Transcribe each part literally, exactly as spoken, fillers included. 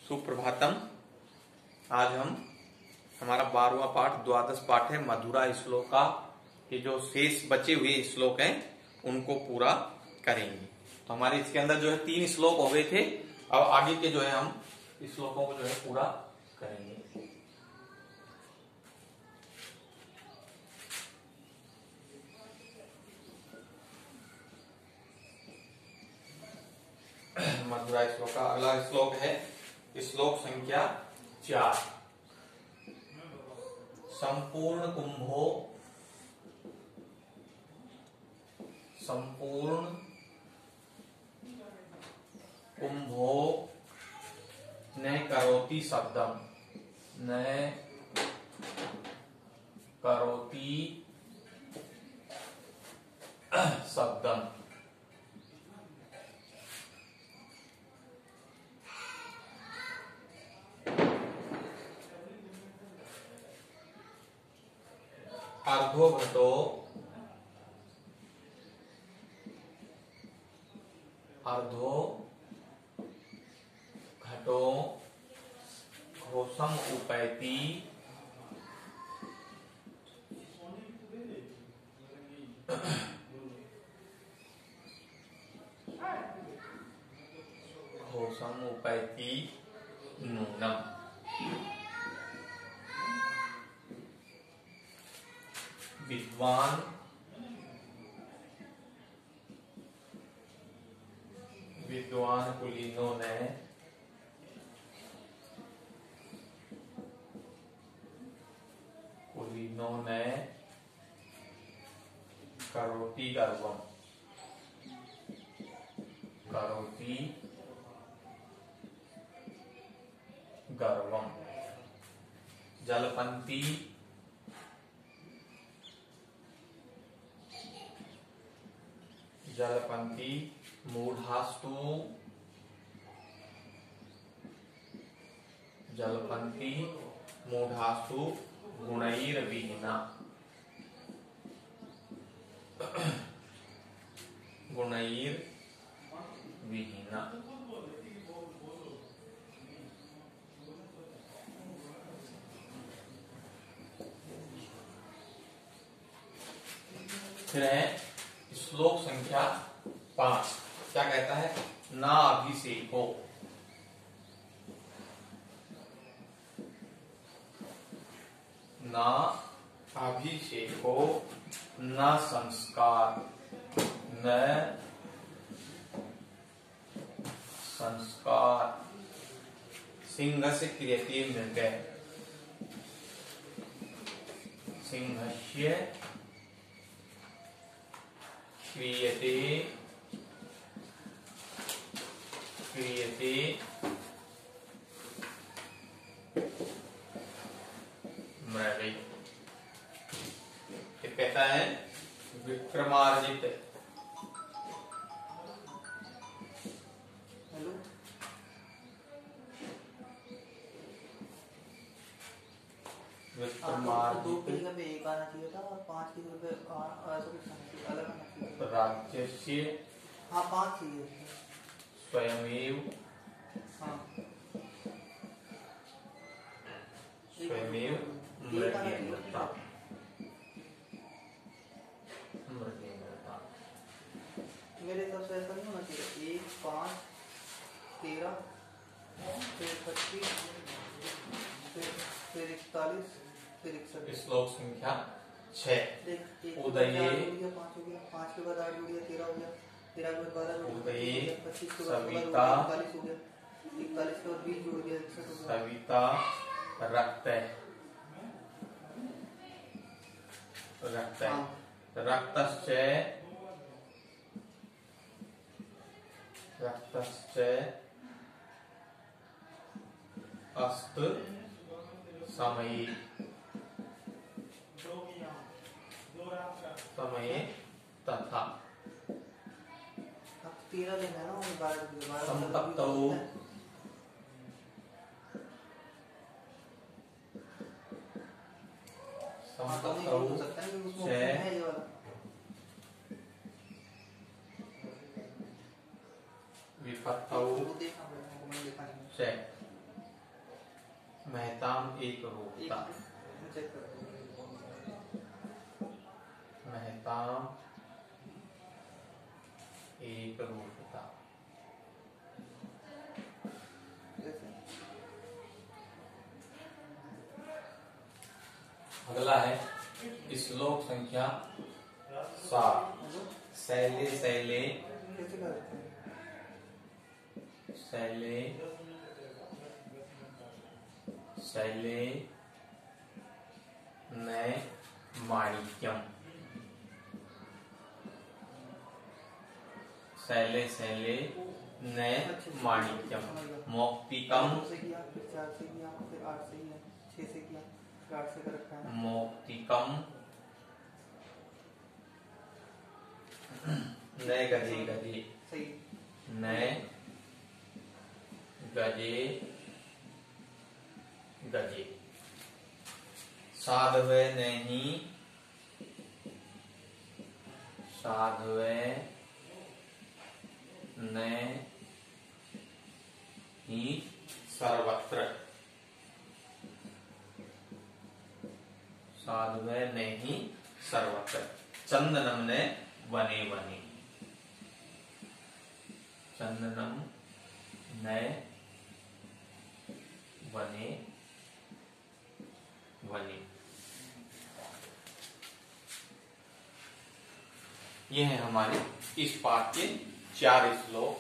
सुप्रभातम। आज हम हमारा बारहवां पाठ द्वादश पाठ है मधुरा श्लोका के जो शेष बचे हुए श्लोक हैं उनको पूरा करेंगे। तो हमारे इसके अंदर जो है तीन श्लोक हो गए थे। अब आगे के जो है हम श्लोकों को जो है पूरा करेंगे। मधुरा श्लोक का अगला श्लोक है श्लोक संख्या चार। संपूर्ण कुंभो संपूर्ण कुंभो न करोति शब्दम न करोति शब्दम। अर्धो घटो अर्धो घटो घोषम उपैति घोषम उपैति नूनम। विद्वान विद्वान कुलीनों ने कुलीनों ने करोति गर्वम करोति गर्वम। जलपंती जलपंती मूढ़ास्तु जलपंती मूढ़ास्तु गुणैर्विहीना गुणैर्विहीना। फिर है श्लोक संख्या पांच। क्या कहता है? ना अभिषेको ना अभिषेको न संस्कार न संस्कार सिंहस्य क्रियते मृग सिंहस्य क्रियते क्रियते मृगै। ये कहता है विक्रमार्जित विक्रमार्जित एक आना चाहिए था और पांच की अलग राज्यस्य हाँ पांच चाहिए स्वयमेव हाँ स्वयमेव मृगेन्द्रता मृगेन्द्रता। मेरे हिसाब से ऐसा नहीं होना चाहिए। एक पाँच तेरह फिर पच्चीस फिर फिर इकतालीस फिर इकसठ। श्लोक संख्या छह। उदये पाँच हो गया, पाँच के बाद आठ हो गया, तेरह हो गया, तेरह के बाद बारह, उदये पच्चीस के बाद सविता इकतालीस हो गया, इकतालीस के बाद बीस जोड़ गया, इकसठ हो गया। सविता रक्त रक्त रक्तश्च रक्तश्च अस्त समये समये तथा तेरह दिन है ना बारह संतप्तौ संतप्तौ विपत्तौ से महताम एक रूपता, चेक करो। महताम एक रूपता। अगला है श्लोक संख्या सात। शैले शैले कैसे करते हैं? शैले शैले नए माणिक्यम। शैले शैले नए माणिक्यम। मौक्तिकम दो से किया, फिर चार से किया, फिर आठ से किया, छह से किया, फिर आठ से कर रखा है। मौक्तिकम नए गजे गजे। सही। नए गजे गजे। साधवे नहीं साधवे ने ही सर्वत्र। साधवे ने ही सर्वत्र। चंदनम ने वने वने। चंदनम ने वने वने। ये है हमारे इस पाठ के चार श्लोक।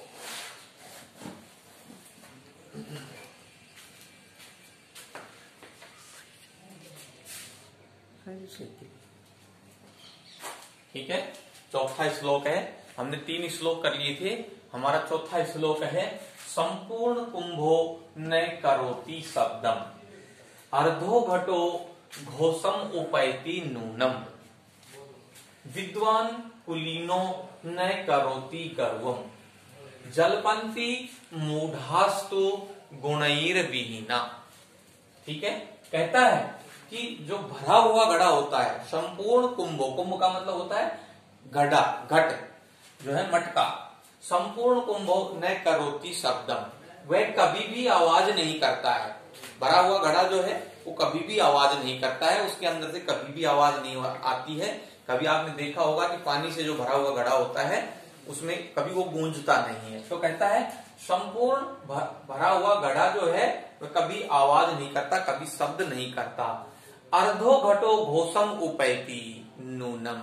ठीक है, चौथा श्लोक है। हमने तीन श्लोक कर लिए थे। हमारा चौथा श्लोक है संपूर्ण कुंभो न करोति शब्दम अर्धो घटो घोषम उपैति नूनम विद्वान कुलीनो न करोति गर्वम जलपंती मूढ़ास्तु गुणैर विहीना। ठीक है, कहता है कि जो भरा हुआ घड़ा होता है, संपूर्ण कुंभो, कुंभ का मतलब होता है घड़ा, घट जो है मटका। संपूर्ण कुंभो न करोति शब्दम, वह कभी भी आवाज नहीं करता है। भरा हुआ घड़ा जो है वो कभी भी आवाज नहीं करता है, उसके अंदर से कभी भी आवाज नहीं आती है। कभी आपने देखा होगा कि पानी से जो भरा हुआ घड़ा होता है उसमें कभी वो गूंजता नहीं है। तो कहता है संपूर्ण भरा हुआ घड़ा जो है वह कभी आवाज नहीं करता, कभी शब्द नहीं करता। अर्धो घटो घोषम उपैति नूनम,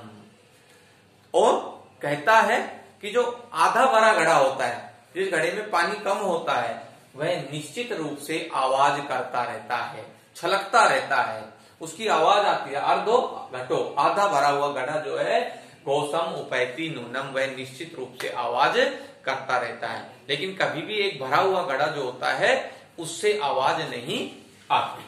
और कहता है कि जो आधा भरा घड़ा होता है, जिस घड़े में पानी कम होता है, वह निश्चित रूप से आवाज करता रहता है, छलकता रहता है, उसकी आवाज आती है। अर्धो घटो, आधा भरा हुआ घड़ा जो है, घोषम उपैति नूनम, वह निश्चित रूप से आवाज करता रहता है। लेकिन कभी भी एक भरा हुआ घड़ा जो होता है उससे आवाज नहीं आती।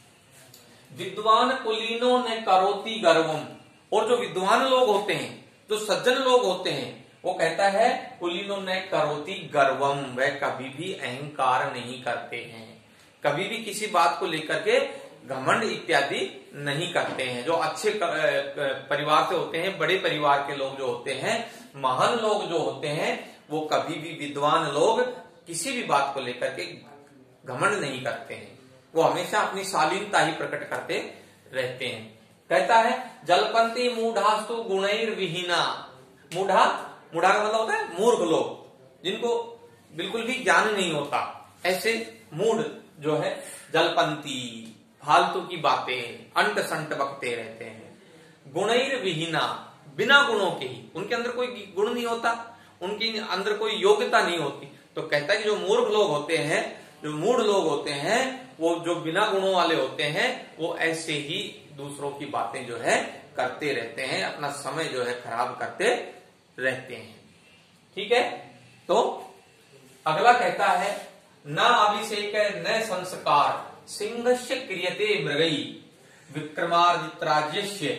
विद्वान कुलीनों ने करोति गर्वम, और जो विद्वान लोग होते हैं, जो सज्जन लोग होते हैं, वो कहता है कुलीनों ने करोति गर्वम, वह कभी भी अहंकार नहीं करते हैं, कभी भी किसी बात को लेकर के घमंड इत्यादि नहीं करते हैं। जो अच्छे परिवार से होते हैं, बड़े परिवार के लोग जो होते हैं, महान लोग जो होते हैं, वो कभी भी, विद्वान लोग किसी भी बात को लेकर के घमंड नहीं करते हैं, वो हमेशा अपनी शालीनता ही प्रकट करते रहते हैं। कहता है जलपंती मूढ़ास्तु गुणैर विहीना। मूढ़ा, मूढ़ा का मतलब होता है मूर्ख लोग, जिनको बिल्कुल भी ज्ञान नहीं होता, ऐसे मूढ़ जो है जलपंती, फालतू की बातें, अंट संट बकते रहते हैं। गुणैर विहीना, बिना गुणों के ही, उनके अंदर कोई गुण नहीं होता, उनके अंदर कोई योग्यता नहीं होती। तो कहता है कि जो मूर्ख लोग होते हैं, जो मूढ़ लोग होते हैं, वो जो बिना गुणों वाले होते हैं, वो ऐसे ही दूसरों की बातें जो है करते रहते हैं, अपना समय जो है खराब करते रहते हैं। ठीक है, तो अगला कहता है न अभिषेक न संस्कार सिंहस्य क्रियते मृगई विक्रमार्जित्राज्यस्य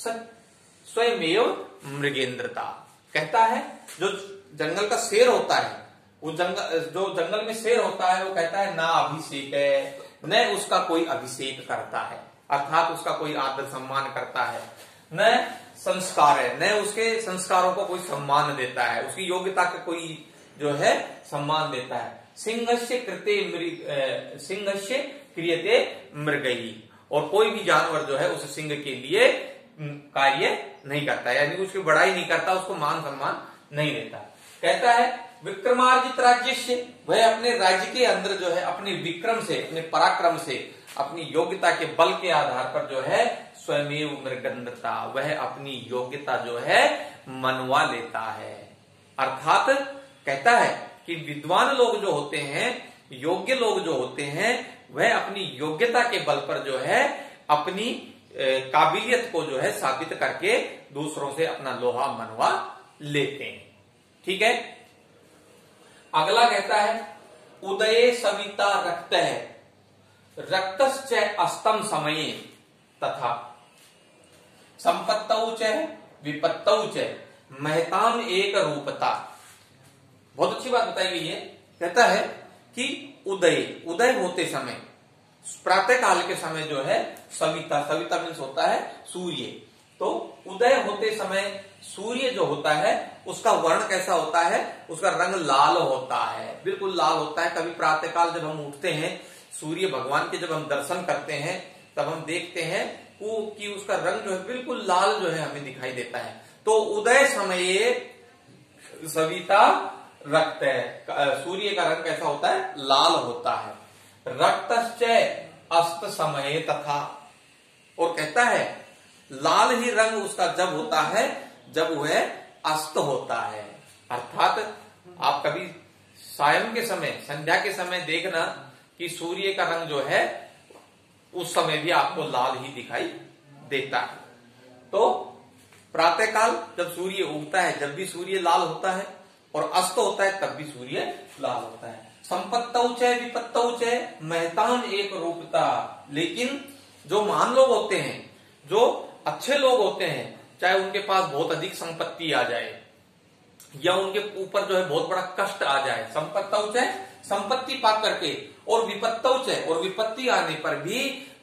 स्वयमेव मृगेंद्रता। कहता है जो जंगल का शेर होता है, वो जंगल जो जंगल में शेर होता है, वो कहता है ना अभिषेक है, न उसका कोई अभिषेक करता है, अर्थात उसका कोई आदर सम्मान करता है, न संस्कार है, न उसके संस्कारों को कोई सम्मान देता है, उसकी योग्यता का कोई जो है सम्मान देता है। सिंहस्य कृते मृग सिंहस्य क्रियते मृगई, और कोई भी जानवर जो है उस सिंह के लिए कार्य नहीं करता, यानी उसकी बड़ाई नहीं करता, उसको मान सम्मान नहीं देता। कहता है विक्रमार्जित राज्य से, वह अपने राज्य के अंदर जो है अपने विक्रम से, अपने पराक्रम से, अपनी योग्यता के बल के आधार पर जो है स्वयमेव मृगंधता, वह अपनी योग्यता जो है मनवा लेता है। अर्थात कहता है कि विद्वान लोग जो होते हैं, योग्य लोग जो होते हैं, वह अपनी योग्यता के बल पर जो है अपनी काबिलियत को जो है साबित करके दूसरों से अपना लोहा मनवा लेते हैं। ठीक है। अगला कहता है उदये सविता रक्त है, रक्तश्च अस्तम समये तथा संपत्तौ च विपत्तौ च महताम एक रूपता। बहुत अच्छी बात बताई गई है। कहता है कि उदय, उदय होते समय, प्रातः काल के समय जो है सविता, सविता मीन्स होता है सूर्य, तो उदय होते समय सूर्य जो होता है उसका वर्ण कैसा होता है, उसका रंग लाल होता है, बिल्कुल लाल होता है। कभी प्रातः काल जब हम उठते हैं, सूर्य भगवान के जब हम दर्शन करते हैं, तब हम देखते हैं वो कि उसका रंग जो है बिल्कुल लाल जो है हमें दिखाई देता है। तो उदय समय सविता रक्त है, सूर्य का रंग कैसा होता है, लाल होता है। रक्तश्च अस्त समय तथा, और कहता है लाल ही रंग उसका जब होता है जब वह अस्त होता है। अर्थात आप कभी सायं के समय, संध्या के समय देखना कि सूर्य का रंग जो है उस समय भी आपको लाल ही दिखाई देता है। तो प्रातःकाल जब सूर्य उगता है, जब भी सूर्य लाल होता है, और अस्त होता है तब भी सूर्य लाल होता है। संपत्तौ च विपत्तौ च महतान एक रूपता। लेकिन जो महान लोग होते हैं, जो अच्छे लोग होते हैं, चाहे उनके पास बहुत अधिक संपत्ति आ जाए या उनके ऊपर जो है बहुत बड़ा कष्ट आ जाए, संपत्तौ च संपत्ति पा करके, और विपत्तौ च, और विपत्ति आने पर भी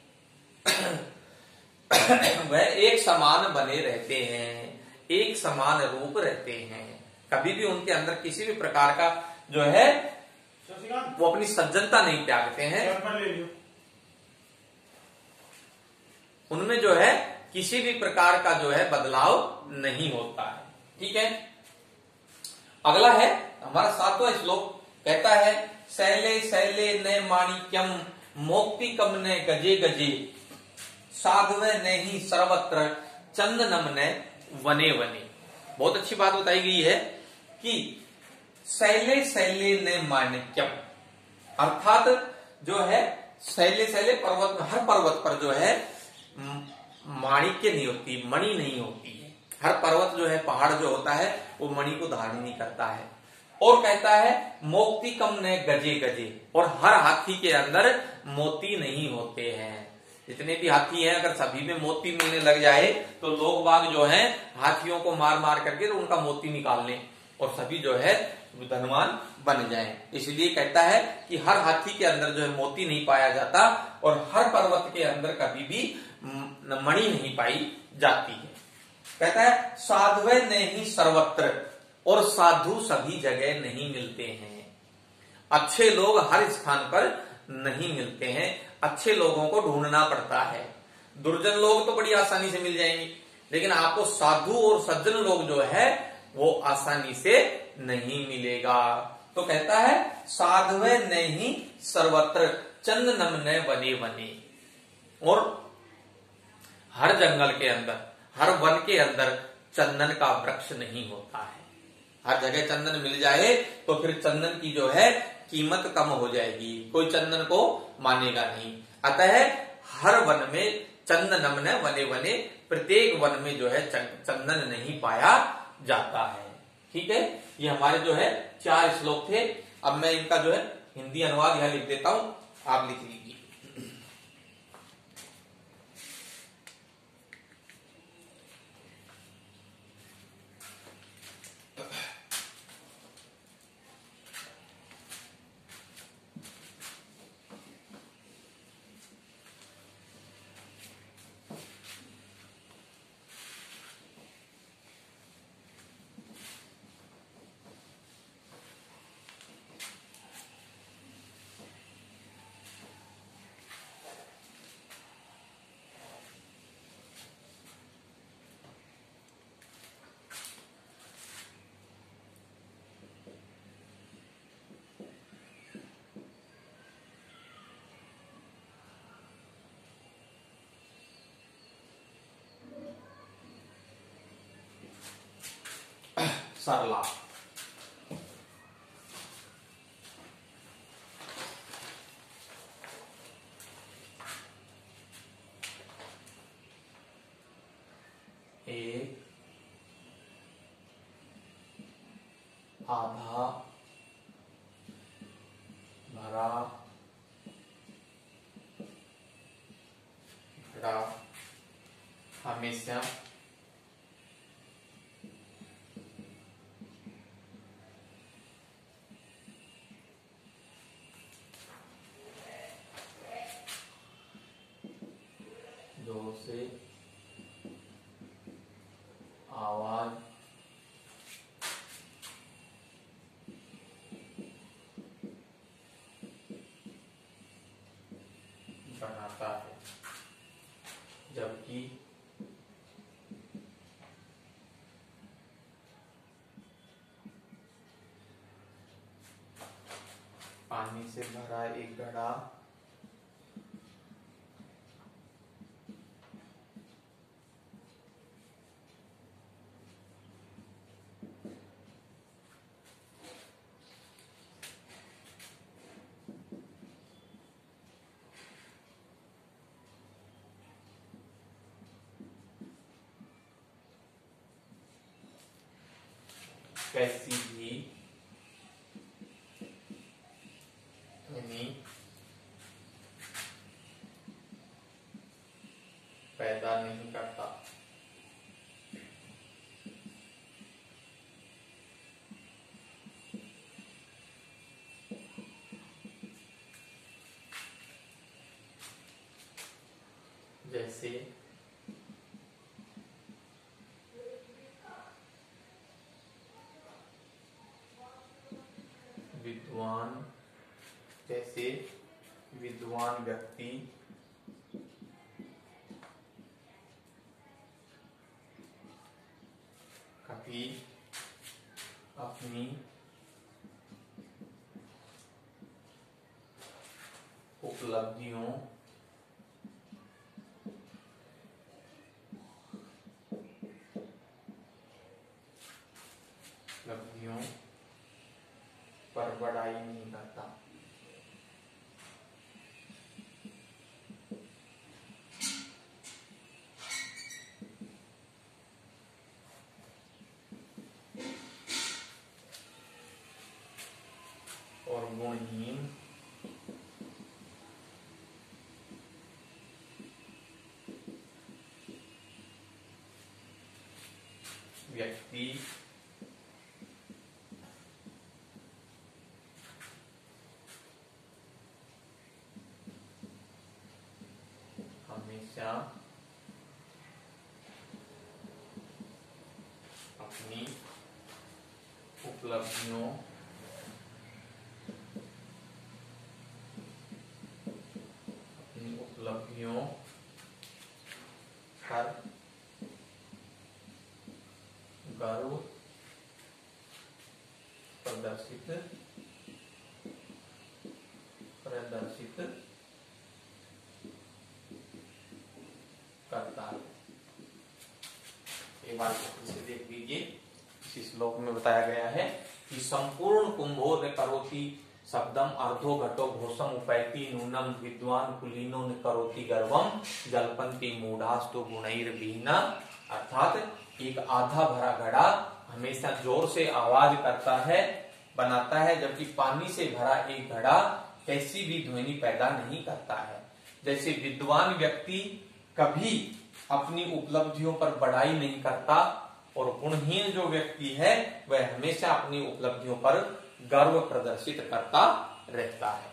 वह एक समान बने रहते हैं, एक समान रूप रहते हैं। कभी भी उनके अंदर किसी भी प्रकार का जो है वो अपनी सज्जनता नहीं त्यागते हैं, उनमें जो है किसी भी प्रकार का जो है बदलाव नहीं होता है। ठीक है। अगला है हमारा सातवां श्लोक। कहता है शैले शैले न माणिक्यम मोक्तिकम न गजे गजे साधवे नहीं सर्वत्र चंदनम न वने वने। बहुत अच्छी बात बताई गई है कि शैले शैले न माणिक्यम, अर्थात जो है शैले शैले पर्वत में, हर पर्वत पर जो है माणिक्य नहीं होती, मणि नहीं होती है। हर पर्वत जो है, पहाड़ जो होता है, वो मणि को धारण नहीं करता है। और कहता है मोक्ति कम न गजे गजे, और हर हाथी के अंदर मोती नहीं होते हैं। जितने भी हाथी हैं, अगर सभी में मोती मिलने लग जाए तो लोग बाग जो हैं हाथियों को मार मार करके तो उनका मोती निकाल लें और सभी जो है धनवान बन जाएं। इसलिए कहता है कि हर हाथी के अंदर जो है मोती नहीं पाया जाता, और हर पर्वत के अंदर कभी भी मणि नहीं पाई जाती है। कहता है साधवे नहीं सर्वत्र, और साधु सभी जगह नहीं मिलते हैं। अच्छे लोग हर स्थान पर नहीं मिलते हैं, अच्छे लोगों को ढूंढना पड़ता है। दुर्जन लोग तो बड़ी आसानी से मिल जाएंगे, लेकिन आपको साधु और सज्जन लोग जो है वो आसानी से नहीं मिलेगा। तो कहता है साधवे नहीं सर्वत्र चंदनम न वने वने, और हर जंगल के अंदर, हर वन के अंदर चंदन का वृक्ष नहीं होता है। हर जगह चंदन मिल जाए तो फिर चंदन की जो है कीमत कम हो जाएगी, कोई चंदन को मानेगा नहीं। अतः हर वन में चंदनम न वने वने, प्रत्येक वन में जो है चंदन नहीं पाया जाता है। ठीक है। ये हमारे जो है चार श्लोक थे। अब मैं इनका जो है हिंदी अनुवाद यहां लिख देता हूं, आप लिख लीजिए। सरला। एक आधा भरा घड़ा हमेशा जोर से आवाज बनाता है, जबकि पानी से भरा एक घड़ा कैसी भी ध्वनि पैदा नहीं करता। जैसे विद्वान जैसे विद्वान व्यक्ति कभी अपनी उपलब्धियों उपलब्धियों पर बड़ाई नहीं करता। और गुणहीन व्यक्ति हमेशा अपनी उपलब्धियों अपनी उपलब्धियों पर गर्व प्रदर्शित प्रदर्शित करता है। एक बार इसे देख लीजिए। इस श्लोक में बताया गया है कि संपूर्ण कुंभोदय करोति शब्दम अर्धो घटो घोषम उपैति नूनम विद्वान कुलीनो न करोति गर्वम जल्पन्ति मूढ़ास्तु गुणैर्विहीना। अर्थात एक आधा भरा घड़ा हमेशा जोर से आवाज करता है, बनाता है, जबकि पानी से भरा एक घड़ा कैसी भी ध्वनि पैदा नहीं करता है। जैसे विद्वान व्यक्ति कभी अपनी उपलब्धियों पर बड़ाई नहीं करता और गुणहीन जो व्यक्ति है वह हमेशा अपनी उपलब्धियों पर गर्व प्रदर्शित करता रहता है।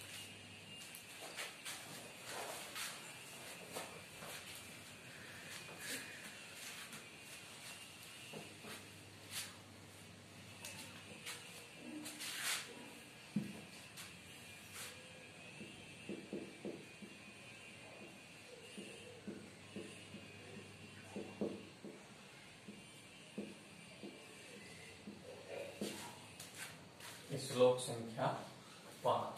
श्लोक संख्या पांच।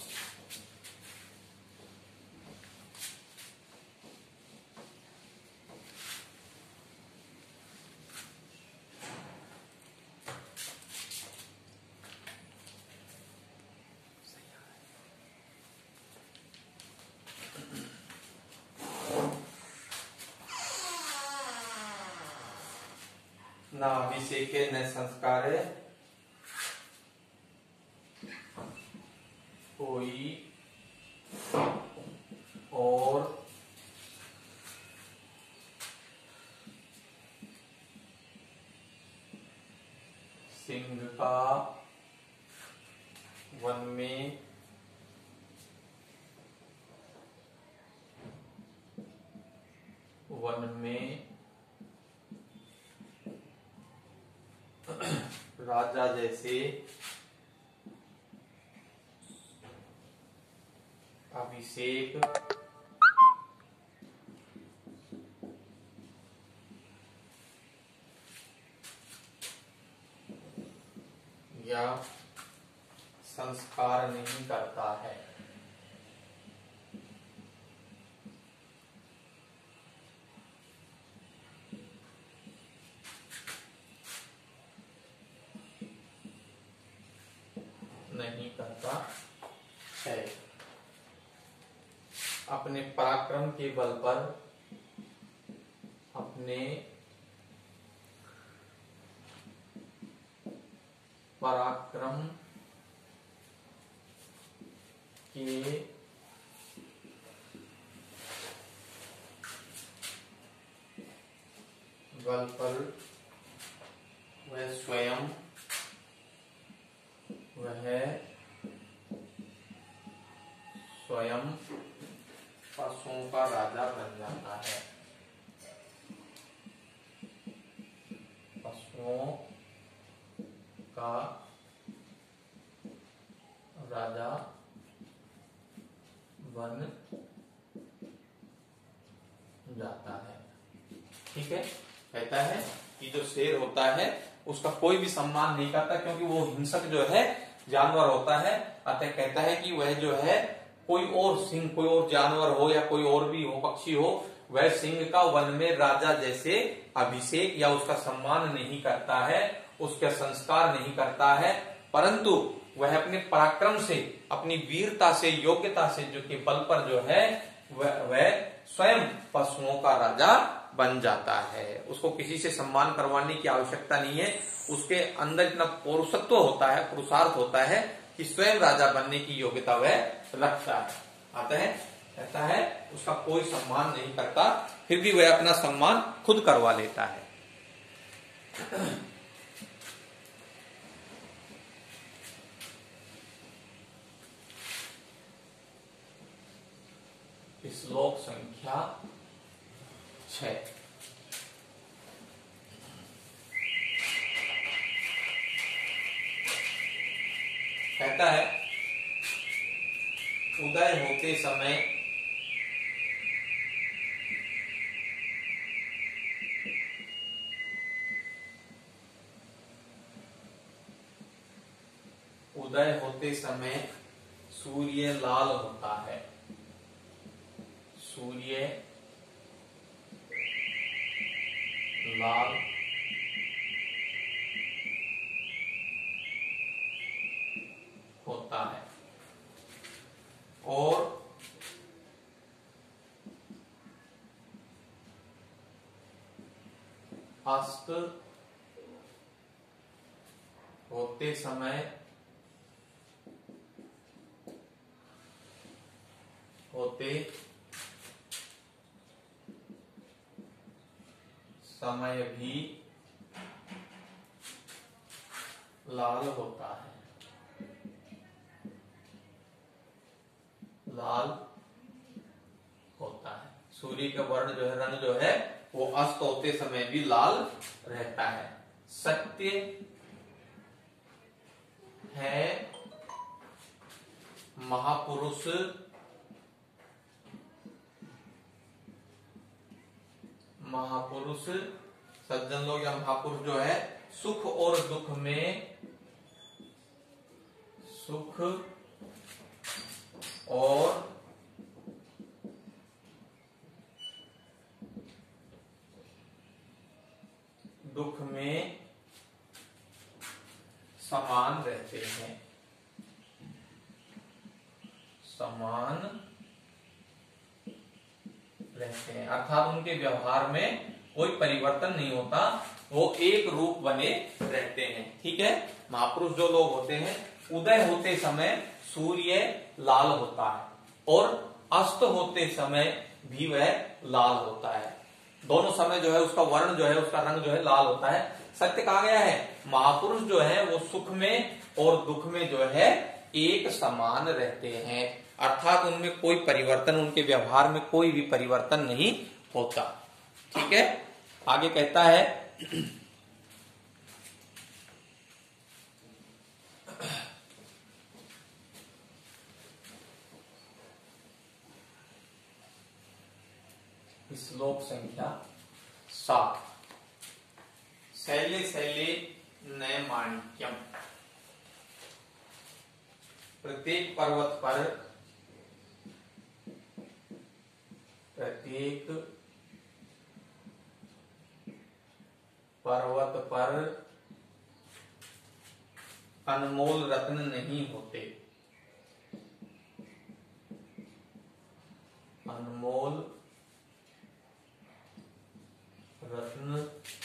न अभिषेके न संस्कारे कोई और सिंह का वन में वन में राजा जैसे अभिषेक या संस्कार नहीं करता है। नहीं करता है। अपने पराक्रम के बल पर अपने पराक्रम के बल पर वह स्वयं वह स्वयं पशुओं का राजा बन जाता है। पशुओं का राजा बन जाता है। ठीक है, कहता है कि जो शेर होता है उसका कोई भी सम्मान नहीं करता, क्योंकि वो हिंसक जो है जानवर होता है। अतः कहता है कि वह जो है कोई और सिंह, कोई और जानवर हो या कोई और भी हो, पक्षी हो, वह सिंह का वन में राजा जैसे अभिषेक या उसका सम्मान नहीं करता है, उसका संस्कार नहीं करता है, परंतु वह अपने पराक्रम से, अपनी वीरता से, योग्यता से जो के बल पर जो है वह वह स्वयं पशुओं का राजा बन जाता है। उसको किसी से सम्मान करवाने की आवश्यकता नहीं है। उसके अंदर इतना पौरुषत्व होता है, पुरुषार्थ होता है कि स्वयं राजा बनने की योग्यता वह रखता है। आता है कहता है उसका कोई सम्मान नहीं करता, फिर भी वह अपना सम्मान खुद करवा लेता है। श्लोक संख्या छह। कहता है उदय होते समय उदय होते समय सूर्य लाल होता है। सूर्य लाल होता है और अस्त होते समय होते समय भी लाल होता है। लाल होता है। सूर्य का वर्ण जो है, रंग जो है वो अस्त होते समय भी लाल रहता है। सत्य है महापुरुष महापुरुष सज्जन लोग या महापुरुष जो है सुख और दुख में सुख और दुख में समान रहते हैं। समान रहते हैं अर्थात उनके व्यवहार में कोई परिवर्तन नहीं होता, वो एक रूप बने रहते हैं। ठीक है, महापुरुष जो लोग होते हैं, उदय होते समय सूर्य लाल होता है और अस्त होते समय भी वह लाल होता है। दोनों समय जो है उसका वर्ण जो है, उसका रंग जो है लाल होता है। सत्य कहा गया है, महापुरुष जो है वो सुख में और दुख में जो है एक समान रहते हैं, अर्थात उनमें कोई परिवर्तन, उनके व्यवहार में कोई भी परिवर्तन नहीं होता। ठीक है, आगे कहता है श्लोक संख्या सात। शैले शैले नयमाणिक्यम, प्रत्येक पर्वत पर प्रत्येक पर्वत पर अनमोल रत्न नहीं होते, अनमोल रत्न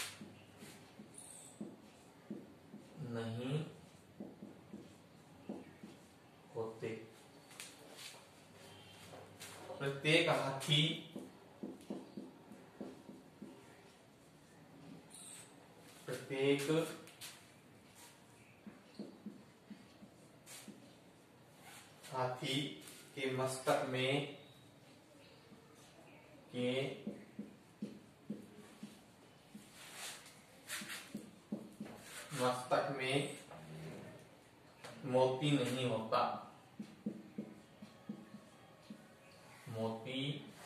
नहीं होते। प्रत्येक हाथी प्रत्येक हाथी के मस्तक में के मस्तक में मोती नहीं होता, मोती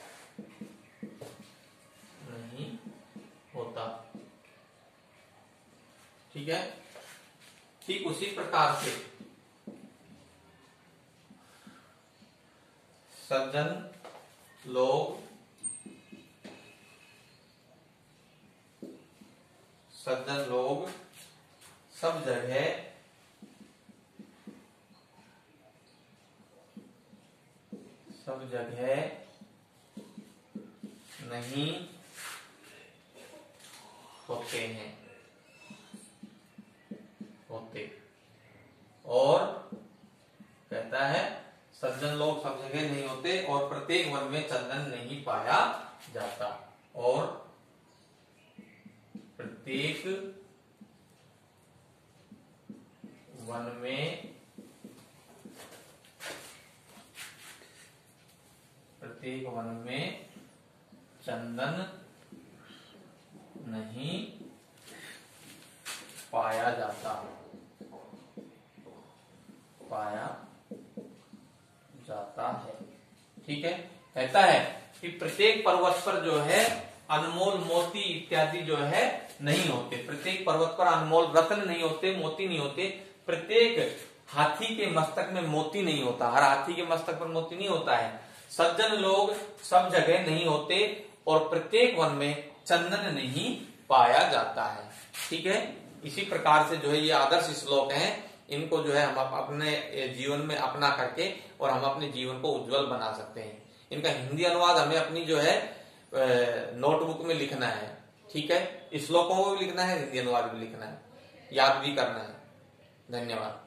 नहीं होता। ठीक है, ठीक उसी प्रकार से सज्जन लोग सज्जन लोग सब जगह सब जगह नहीं होते हैं होते और कहता है सज्जन लोग सब जगह नहीं होते और प्रत्येक वन में चंदन नहीं पाया जाता, और प्रत्येक वन में प्रत्येक वन में चंदन नहीं पाया जाता पाया जाता है। ठीक है, कहता है कि प्रत्येक पर्वत पर जो है अनमोल मोती इत्यादि जो है नहीं होते, प्रत्येक पर्वत पर अनमोल रत्न नहीं होते, मोती नहीं होते। प्रत्येक हाथी के मस्तक में मोती नहीं होता, हर हाथी के मस्तक पर मोती नहीं होता है। सज्जन लोग सब जगह नहीं होते और प्रत्येक वन में चंदन नहीं पाया जाता है। ठीक है, इसी प्रकार से जो है ये आदर्श श्लोक हैं, इनको जो है हम अपने जीवन में अपना करके और हम अपने जीवन को उज्जवल बना सकते हैं। इनका हिंदी अनुवाद हमें अपनी जो है नोटबुक में लिखना है। ठीक है, श्लोकों को भी लिखना है, हिंदी अनुवाद भी लिखना है, याद भी करना है। धन्यवाद।